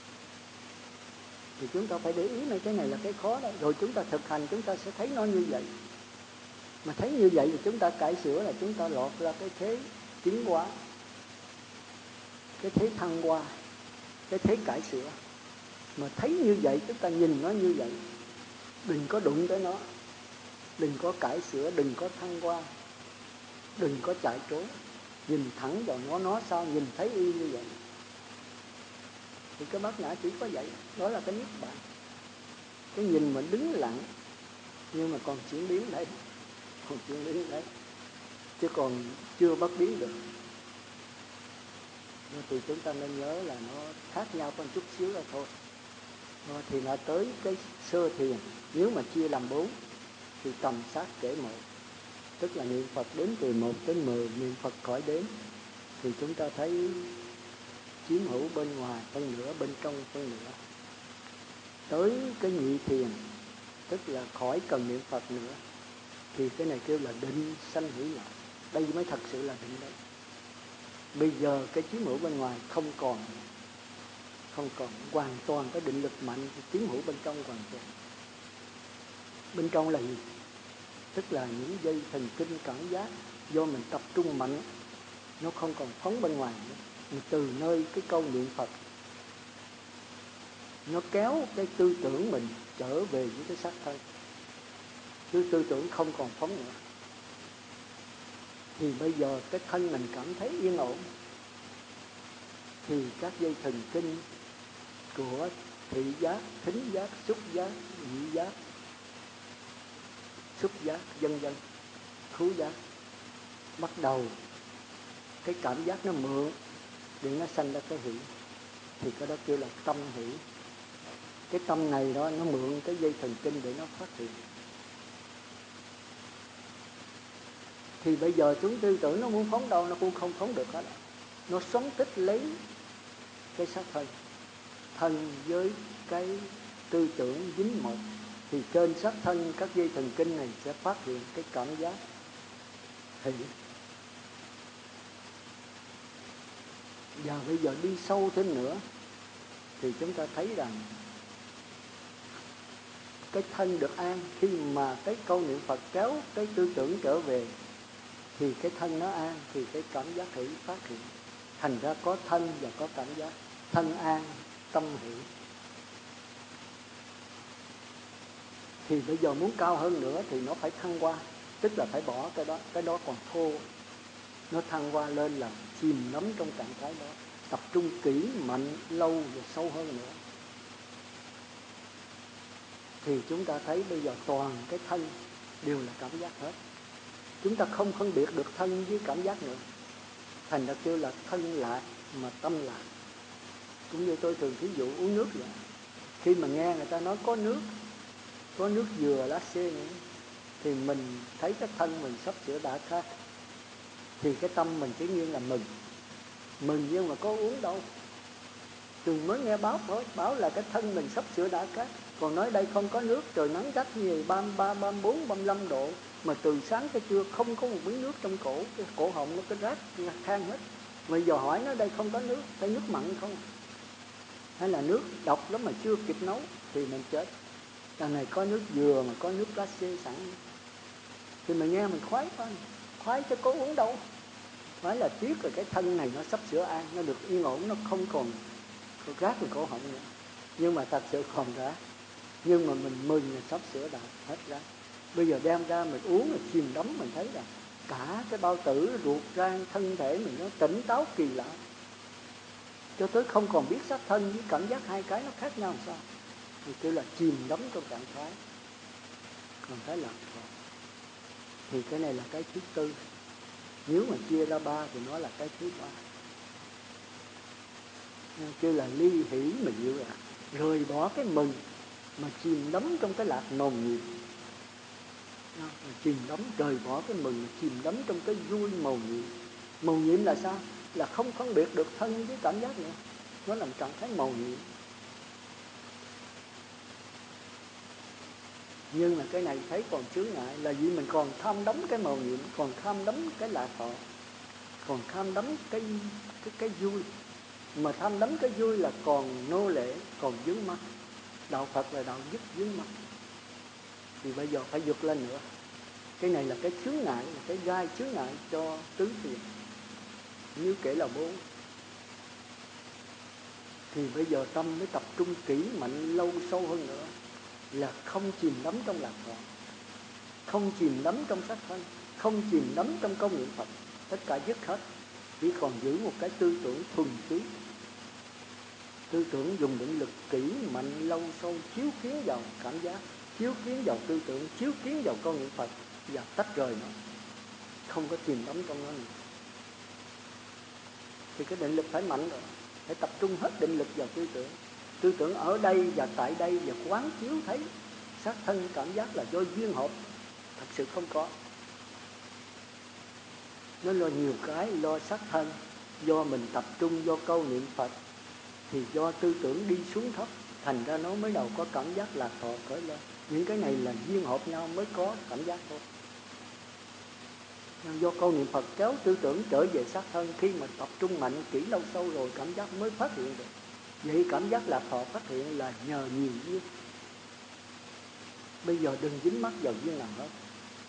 Thì chúng ta phải để ý mấy cái này là cái khó đấy. Rồi chúng ta thực hành chúng ta sẽ thấy nó như vậy. Mà thấy như vậy thì chúng ta cải sửa là chúng ta lọt ra cái thế tiến hóa, cái thế thăng hoa, cái thế cải sửa. Mà thấy như vậy chúng ta nhìn nó như vậy, đừng có đụng tới nó, đừng có cải sửa, đừng có thăng hoa, đừng có chạy trốn, nhìn thẳng vào nó sao nhìn thấy y như vậy. Thì cái bát nhã chỉ có vậy, đó là cái niết bàn. Cái nhìn mình đứng lặng nhưng mà còn chuyển biến đấy, còn chuyển biến đấy, chứ còn chưa bất biến được. Thì chúng ta nên nhớ là nó khác nhau con chút xíu là thôi. Thì nó tới cái sơ thiền, nếu mà chia làm 4 thì tầm sát kể 1, tức là niệm Phật đến từ 1 đến 10, niệm Phật khỏi đếm. Thì chúng ta thấy chiếm hữu bên ngoài phân nửa, bên trong phân nửa. Tới cái nhị thiền, tức là khỏi cần niệm Phật nữa, thì cái này kêu là định sanh hỷ lạc. Đây mới thật sự là định đấy. Bây giờ cái chiếm hữu bên ngoài không còn, hoàn toàn cái định lực mạnh thì chiếm hữu bên trong hoàn toàn. Bên trong là gì? Tức là những dây thần kinh cảm giác do mình tập trung mạnh, nó không còn phóng bên ngoài nữa. Mình từ nơi cái câu niệm Phật, nó kéo cái tư tưởng mình trở về với cái xác thân. Chứ tư tưởng không còn phóng nữa. Thì bây giờ cái thân mình cảm thấy yên ổn, thì các dây thần kinh của thị giác, thính giác, xúc giác, vị giác, xúc giác, vân vân, khứu giác, bắt đầu cái cảm giác nó mượn để nó sanh ra cái hỷ. Thì cái đó kêu là tâm hỷ. Cái tâm này đó nó mượn cái dây thần kinh để nó phát hiện. Thì bây giờ chúng tư tưởng nó muốn phóng đâu nó cũng không phóng được hết. Nó sống tích lấy cái xác thân, thân với cái tư tưởng dính một. Thì trên xác thân các dây thần kinh này sẽ phát hiện cái cảm giác hỷ. Và bây giờ đi sâu thêm nữa thì chúng ta thấy rằng cái thân được an. Khi mà cái câu niệm Phật kéo cái tư tưởng trở về thì cái thân nó an, thì cái cảm giác hỷ phát hiện. Thành ra có thân và có cảm giác. Thân an, tâm hỷ. Thì bây giờ muốn cao hơn nữa thì nó phải thăng hoa, tức là phải bỏ cái đó còn thô. Nó thăng hoa lên là chìm đắm trong trạng thái đó, tập trung kỹ, mạnh, lâu và sâu hơn nữa. Thì chúng ta thấy bây giờ toàn cái thân đều là cảm giác hết. Chúng ta không phân biệt được thân với cảm giác nữa. Thành ra kêu là thân lạc mà tâm lạc. Cũng như tôi thường thí dụ uống nước vậy. Khi mà nghe người ta nói có nước có nước dừa lá xê nữa, thì mình thấy cái thân mình sắp sửa đã khác, thì cái tâm mình tự nhiên là mừng nhưng mà có uống đâu. Từng mới nghe báo là cái thân mình sắp sửa đã khác, còn nói đây không có nước, trời nắng gắt như vậy 33, 34, 35 độ, mà từ sáng tới trưa không có một miếng nước trong cổ, cái cổ họng nó cứ rát khan hết. Bây giờ hỏi nó đây không có nước, đây nước mặn không, hay là nước độc lắm mà chưa kịp nấu thì mình chết. Đằng này có nước dừa mà có nước lá xê sẵn, thì mình nghe mình khoái thôi, khoái chứ có uống đâu. Khoái là tiếc rồi cái thân này nó sắp sửa an, nó được yên ổn, nó không còn rát vào cổ họng nữa. Nhưng mà thật sự còn rát, nhưng mà mình mừng là sắp sửa đạt hết rát. Bây giờ đem ra mình uống rồi chìm đắm, mình thấy là cả cái bao tử, ruột gan, thân thể mình nó tỉnh táo kỳ lạ, cho tới không còn biết xác thân với cảm giác hai cái nó khác nhau làm sao. Thì kêu là chìm đắm trong trạng thái. Còn cái lạc thọ thì cái này là cái thứ tư. Nếu mà chia ra ba thì nó là cái thứ ba. Kêu là ly hỷ mà diệu lạc, rời bỏ cái mừng mà chìm đắm trong cái lạc nồng nhiệt. Chìm đắm, rời bỏ cái mừng, chìm đắm trong cái vui màu nhiệm. Màu nhiệm là sao? Là không phân biệt được thân với cảm giác nữa, nó làm trạng thái màu nhiệm. Nhưng mà cái này thấy còn chướng ngại là vì mình còn tham đắm cái màu nhiệm, còn tham đắm cái lạc thọ, còn tham đắm cái vui. Mà tham đắm cái vui là còn nô lệ, còn vướng mắc. Đạo Phật là đạo dứt vướng mắc, thì bây giờ phải vượt lên nữa. Cái này là cái chướng ngại, là cái gai chướng ngại cho tứ thiền. Như kể là 4. Thì bây giờ tâm mới tập trung kỹ, mạnh, lâu, sâu hơn nữa, là không chìm đắm trong lạc thọ, không chìm đắm trong sắc thân, không chìm đắm trong công niệm Phật. Tất cả dứt hết, chỉ còn giữ một cái tư tưởng thuần túy. Tư tưởng dùng định lực kỹ, mạnh, lâu, sâu, chiếu kiến vào cảm giác, chiếu kiến vào tư tưởng, chiếu kiến vào công niệm Phật, và tách rời nó, không có chìm đắm trong nó nữa. Thì cái định lực phải mạnh rồi, phải tập trung hết định lực vào tư tưởng. Tư tưởng ở đây và tại đây, và quán chiếu thấy xác thân cảm giác là do duyên hợp, thật sự không có. Nó lo nhiều cái, lo xác thân, do mình tập trung, do câu niệm Phật, thì do tư tưởng đi xuống thấp, thành ra nó mới đầu có cảm giác lạc thọ khởi lên. Những cái này là duyên hợp nhau mới có cảm giác thôi. Do câu niệm Phật kéo tư tưởng trở về xác thân, khi mà tập trung mạnh, kỹ, lâu, sâu rồi cảm giác mới phát hiện được. Vậy cảm giác lạc thọ phát hiện là nhờ nhiều duyên. Bây giờ đừng dính mắc vào duyên nào hết,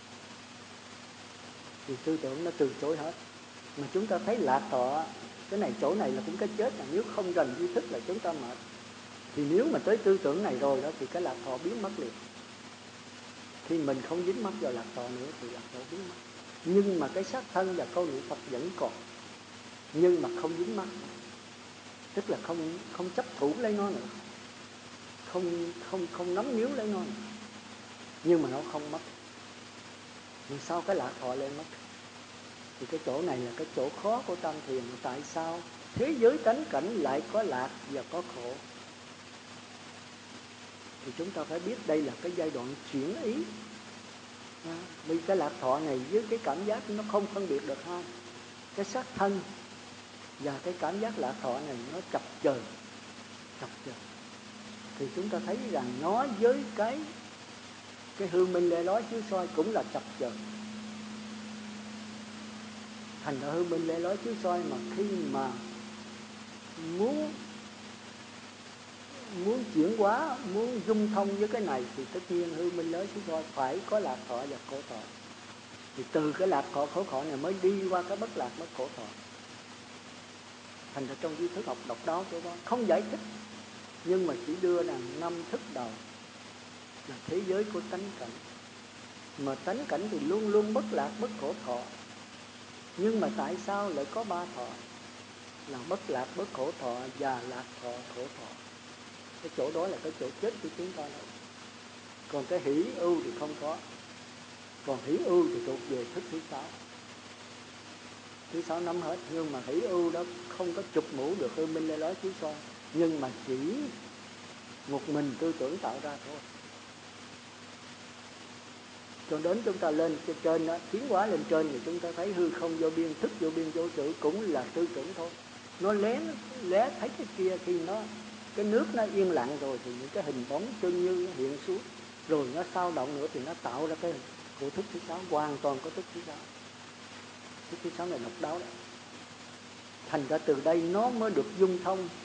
thì tư tưởng nó từ chối hết. Mà chúng ta thấy lạc thọ, cái này chỗ này là cũng cái chết, là nếu không rành duy thức là chúng ta mệt. Thì nếu mà tới tư tưởng này rồi đó thì cái lạc thọ biến mất liền. Khi mình không dính mắc vào lạc thọ nữa thì lạc thọ biến mất. Nhưng mà cái xác thân và câu niệm Phật vẫn còn, nhưng mà không dính mắc, tức là không chấp thủ lấy nó nữa, không nắm níu lấy nó nữa. Nhưng mà nó không mất. Nhưng sao cái lạc thọ lại mất? Thì cái chỗ này là cái chỗ khó của tam thiền. Tại sao thế giới tánh cảnh lại có lạc và có khổ? Thì chúng ta phải biết đây là cái giai đoạn chuyển ý. Vì cái lạc thọ này với cái cảm giác nó không phân biệt được hai. Cái xác thân và cái cảm giác lạc thọ này nó chập chờn. Thì chúng ta thấy rằng nó với cái hương minh lẻ lói chiếu soi cũng là chập chờn. Thành ra hương minh lẻ lói chiếu soi mà khi mà muốn chuyển hóa, muốn dung thông với cái này thì tất nhiên hương minh lẻ lói chiếu soi phải có lạc thọ và khổ thọ. Thì từ cái lạc thọ khổ thọ này mới đi qua cái bất lạc, mất khổ thọ. Thành ra trong duy thức học độc đáo chỗ đó, không giải thích, nhưng mà chỉ đưa rằng 5 thức đầu là thế giới của tánh cảnh. Mà tánh cảnh thì luôn luôn bất lạc, bất khổ thọ. Nhưng mà tại sao lại có 3 thọ? Là bất lạc, bất khổ thọ và lạc thọ, khổ thọ. Cái chỗ đó là cái chỗ chết của chúng ta đó. Còn cái hỷ ưu thì không có. Còn hỷ ưu thì thuộc về thức thứ 6. Thứ 6 nắm hết, nhưng mà hỷ ưu đó không có chụp mũ được hương minh lẻ lói chiếu soi, nhưng mà chỉ một mình tư tưởng tạo ra thôi. cho đến chúng ta lên trên đó, tiến hóa lên trên thì chúng ta thấy hư không vô biên, thức vô biên vô sự cũng là tư tưởng thôi. Nó lé thấy cái kia, khi nó cái nước nó yên lặng rồi thì những cái hình bóng chân như nó hiện xuống, rồi nó sao động nữa thì nó tạo ra cái của thức thứ sáu, hoàn toàn có thức thứ sáu. Thức thứ sáu này độc đáo đấy. Thành ra từ đây nó mới được dung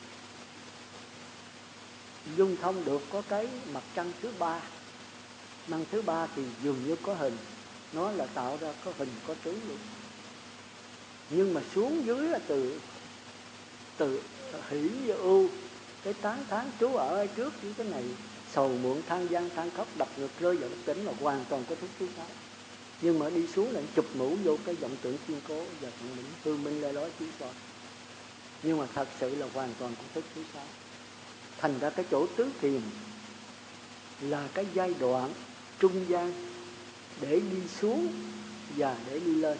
thông được có cái mặt trăng thứ ba. Năng thứ ba thì dường như có hình, nó là tạo ra có hình có tướng luôn. Nhưng mà xuống dưới là từ hỷ và ưu, cái tán thán trú ở trước những cái này, sầu muộn than gian than khóc, đập ngược rơi vào đất tỉnh là hoàn toàn có thức thứ sáu. Nhưng mà đi xuống là chụp mũ vô cái vọng tưởng kiên cố và thượng minh hư minh lê lói chí rồi. Nhưng mà thật sự là hoàn toàn có thức thứ sáu. Thành ra cái chỗ tứ thiền là cái giai đoạn trung gian để đi xuống và để đi lên.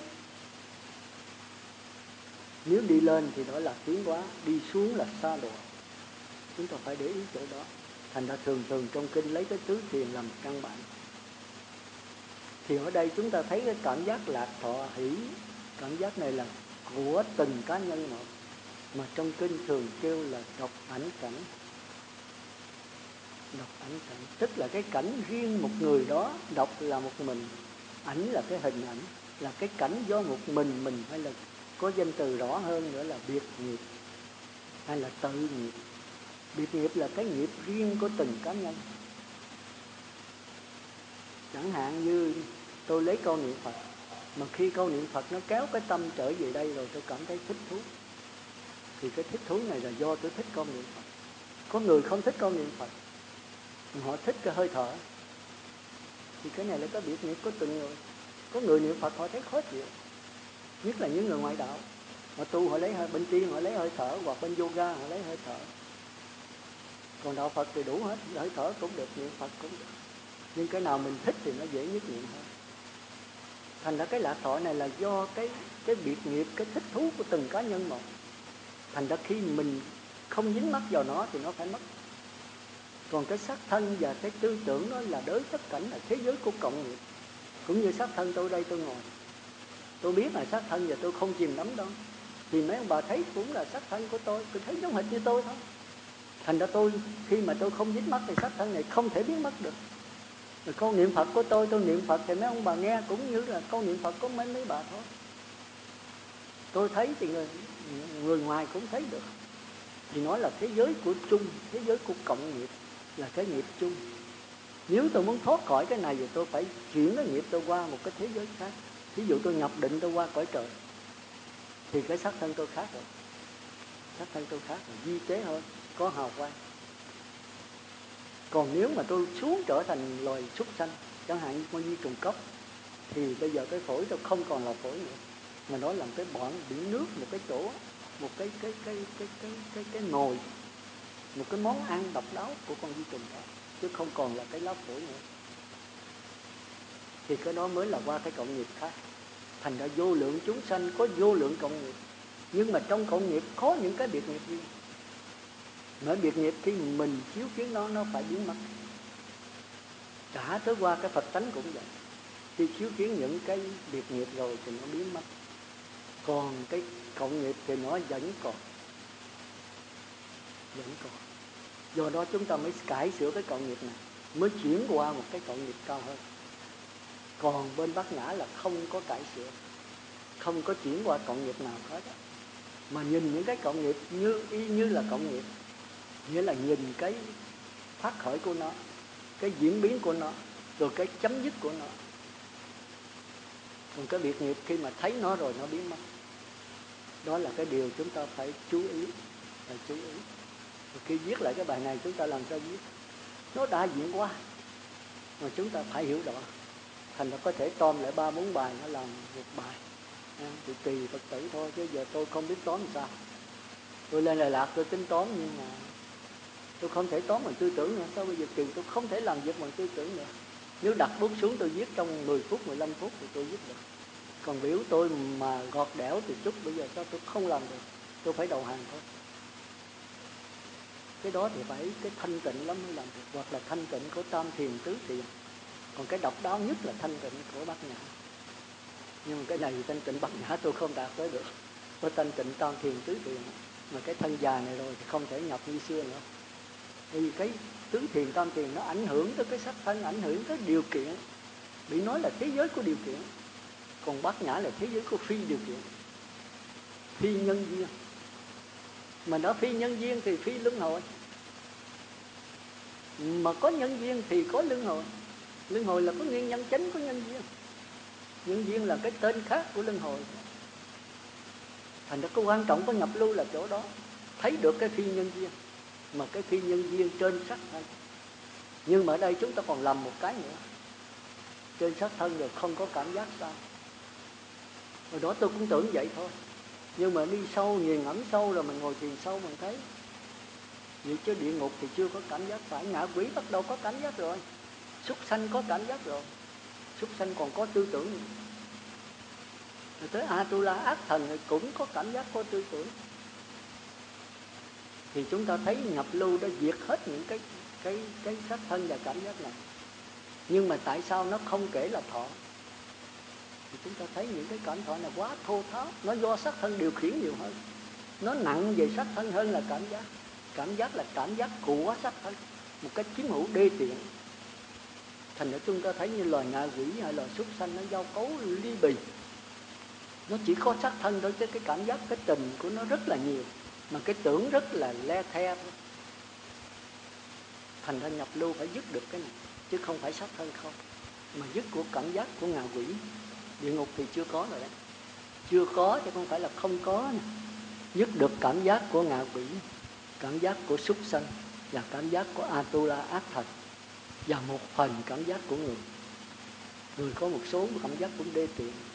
Nếu đi lên thì đó là tiến hóa, đi xuống là sa đọa. Chúng ta phải để ý chỗ đó. Thành ra thường trong kinh lấy cái tứ thiền làm căn bản. Thì ở đây chúng ta thấy cái cảm giác lạc thọ hỷ, cảm giác này là của từng cá nhân một, mà trong kinh thường kêu là độc ảnh cảnh. Độc ảnh cảnh tức là cái cảnh riêng một người đó, độc là một mình, ảnh là cái hình ảnh, là cái cảnh do một mình, hay là có danh từ rõ hơn nữa là biệt nghiệp hay là tự nghiệp. Biệt nghiệp là cái nghiệp riêng của từng cá nhân. Chẳng hạn như tôi lấy câu niệm Phật, mà khi câu niệm Phật nó kéo cái tâm trở về đây rồi tôi cảm thấy thích thú, thì cái thích thú này là do tôi thích câu niệm Phật. Có người không thích câu niệm Phật, họ thích cái hơi thở, thì cái này là có biệt nghiệp của từng người. Có người niệm Phật họ thấy khó chịu, nhất là những người ngoại đạo. Họ tu họ lấy hơi, bên tiên họ lấy hơi thở, hoặc bên yoga họ lấy hơi thở. Còn đạo Phật thì đủ hết, hơi thở cũng được, niệm Phật cũng được. Nhưng cái nào mình thích thì nó dễ nhất niệm hơn. Thành ra cái lạc thọ này là do cái biệt nghiệp, cái thích thú của từng cá nhân một. Thành ra khi mình không dính mắc vào nó thì nó phải mất. Còn cái sắc thân và cái tư tưởng đó là đới tất cảnh, là thế giới của cộng nghiệp. Cũng như sắc thân tôi đây tôi ngồi, tôi biết là sắc thân và tôi không chìm đắm đâu, thì mấy ông bà thấy cũng là sắc thân của tôi thấy giống hệt như tôi thôi. Thành ra tôi khi mà tôi không dính mắc thì sắc thân này không thể biến mất được. Rồi câu niệm Phật của tôi niệm Phật thì mấy ông bà nghe cũng như là câu niệm Phật của mấy bà thôi. Tôi thấy thì người ngoài cũng thấy được. Thì nói là thế giới của chung, thế giới của cộng nghiệp, là cái nghiệp chung. Nếu tôi muốn thoát khỏi cái này thì tôi phải chuyển cái nghiệp tôi qua một cái thế giới khác. Ví dụ tôi nhập định tôi qua cõi trời, thì cái sắc thân tôi khác rồi. Sắc thân tôi khác rồi, vi tế hơn, có hào quang. Còn nếu mà tôi xuống trở thành loài súc sanh, chẳng hạn như con vi trùng cốc, thì bây giờ cái phổi tôi không còn là phổi nữa, mà nó làm cái bọn biển nước, một cái chỗ, một cái nồi, một cái món ăn độc đáo của con vi trùng đó, chứ không còn là cái lá phổi nữa. Thì cái đó mới là qua cái cộng nghiệp khác. Thành ra vô lượng chúng sanh có vô lượng cộng nghiệp, nhưng mà trong cộng nghiệp có những cái biệt nghiệp riêng. Mỗi biệt nghiệp khi mình chiếu kiến nó phải biến mất. Cả tới qua cái Phật tánh cũng vậy. Khi chiếu kiến những cái biệt nghiệp rồi thì nó biến mất. Còn cái cộng nghiệp thì nó vẫn còn. Do đó chúng ta mới cải sửa cái cộng nghiệp này, mới chuyển qua một cái cộng nghiệp cao hơn. Còn bên Bát Nhã là không có cải sửa, không có chuyển qua cộng nghiệp nào hết. Mà nhìn những cái cộng nghiệp như là cộng nghiệp, nghĩa là nhìn cái phát khởi của nó, cái diễn biến của nó, rồi cái chấm dứt của nó. Còn cái biệt nghiệp khi mà thấy nó rồi nó biến mất. Đó là cái điều chúng ta phải chú ý. Rồi khi viết lại cái bài này chúng ta làm sao viết? Nó đa diện quá, mà chúng ta phải hiểu rõ. Thành ra có thể tóm lại 3-4 bài nó làm một bài. Thì tùy Phật tử thôi, chứ giờ tôi không biết tóm làm sao. Tôi lên Đà Lạt tôi tính tóm, nhưng mà tôi không thể tóm bằng tư tưởng nữa. Sao bây giờ kỳ tôi không thể làm việc bằng tư tưởng nữa. Nếu đặt bút xuống tôi viết trong 10 phút, 15 phút thì tôi viết được. Còn biểu tôi mà gọt đẽo thì chút bây giờ sao tôi không làm được. Tôi phải đầu hàng thôi. Cái đó thì phải cái thanh tịnh lắm mới làm được. Hoặc là thanh tịnh của tam thiền tứ thiền. Còn cái độc đáo nhất là thanh tịnh của Bát Nhã. Nhưng mà cái này thanh tịnh Bát Nhã tôi không đạt tới được. Có thanh tịnh tam thiền tứ thiền, mà cái thân già này rồi thì không thể nhập như xưa nữa. Vì cái tứ thiền tam thiền nó ảnh hưởng tới cái sắc thân, ảnh hưởng tới điều kiện, bị nói là thế giới của điều kiện. Còn Bát Nhã là thế giới của phi điều kiện, phi nhân duyên. Mà nó phi nhân duyên thì phi luân hồi, mà có nhân duyên thì có luân hồi. Luân hồi là có nguyên nhân chánh của nhân duyên. Nhân duyên là cái tên khác của luân hồi. Thành ra cái quan trọng của nhập lưu là chỗ đó, thấy được cái phi nhân duyên, mà cái phi nhân duyên trên sắc thân. Nhưng mà ở đây chúng ta còn làm một cái nữa, trên sắc thân rồi không có cảm giác sao. Hồi đó tôi cũng tưởng vậy thôi, nhưng mà đi sâu, nghiền ngẫm sâu rồi mình ngồi thiền sâu mình thấy vậy chứ địa ngục thì chưa có cảm giác phải, ngạ quỷ bắt đầu có cảm giác rồi, súc sanh có cảm giác rồi, súc sanh còn có tư tưởng. Rồi tới Atula ác thần thì cũng có cảm giác, có tư tưởng. Thì chúng ta thấy nhập lưu đã diệt hết những cái sắc thân và cảm giác này. Nhưng mà tại sao nó không kể là thọ? Thì chúng ta thấy những cái cảm thọ này quá thô tháo, nó do sắc thân điều khiển nhiều hơn, nó nặng về sắc thân hơn là cảm giác. Cảm giác là cảm giác của sắc thân, một cách chiếm hữu đê tiện. Thành ra chúng ta thấy như loài ngạ quỷ hay loài súc sanh nó giao cấu ly bì, nó chỉ có sắc thân thôi, chứ cái cảm giác, cái tình của nó rất là nhiều, mà cái tưởng rất là le the thôi. Thành ra nhập lưu phải dứt được cái này, chứ không phải sắc thân không, mà dứt của cảm giác của ngạ quỷ. Địa ngục thì chưa có rồi đấy, chưa có chứ không phải là không có nè. Dứt được cảm giác của ngạ quỷ, cảm giác của súc sanh và cảm giác của Atula ác thần, và một phần cảm giác của người. Người có một số cảm giác cũng đê tiện.